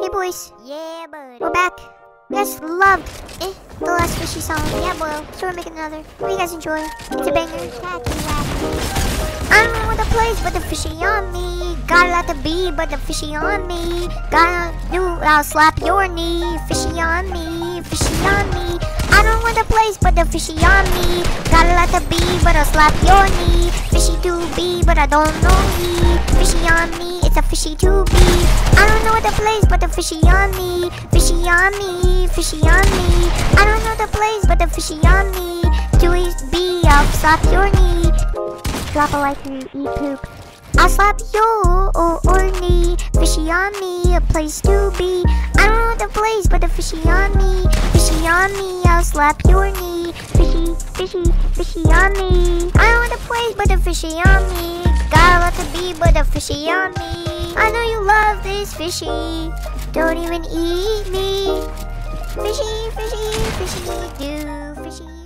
Hey boys. Yeah, bud. We're back. You guys loved the last fishy song. Yeah, boy. So we're making another. Hope you guys enjoy. It's a banger. I don't know what the place, but the fishy on me. Got a lot to be, but the fishy on me. Gotta do, I'll slap your knee. Fishy on me, fishy on me. I don't know what the place, but the fishy on me. Got a lot to be, but I'll slap your knee. Fishy to be, but I don't know ye. Fishy on me, it's a fishy to be. I don't know what the place, but the fishy on me. Fishy on me, fishy on me. I don't know the place, but the fishy on me. To be, I'll slap your knee. Drop a like when you eat poop. I'll slap your knee. Fishy on me, a place to be. I don't know the place, but the fishy on me. Fishy on me, I'll slap your knee. Fishy, fishy, fishy on me. I don't know the place, but the fishy on me. Got a lot to be, but the fishy on me. I know you love this fishy. Don't even eat me. Fishy, fishy, fishy, do fishy.